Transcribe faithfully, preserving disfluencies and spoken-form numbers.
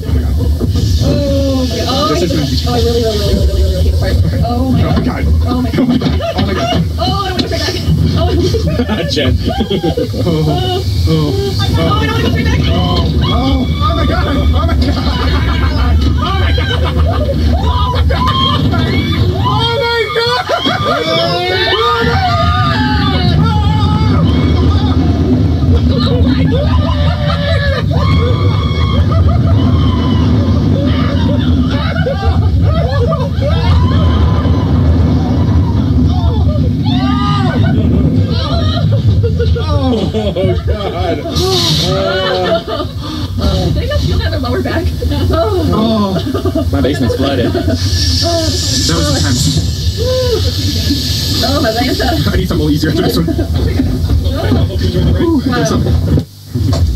Oh my god. Oh, I, hate oh, I really, really, really, really, really, really hate the fire. Oh my god. Oh my god. Oh my god. Oh my god. Oh, I don't want to go straight back. Oh, Jen. oh, oh, oh, I don't want to go straight back. Oh, oh, oh my god. Oh my god. Oh my god. Oh my god. Oh my god. Oh my god. Oh god! Oh. Uh, did anyone feel that in their lower back? Oh. Oh. My basement's flooded. Oh, that was intense. Oh, my Lanta. I need something easier after this one. Oh. Wow.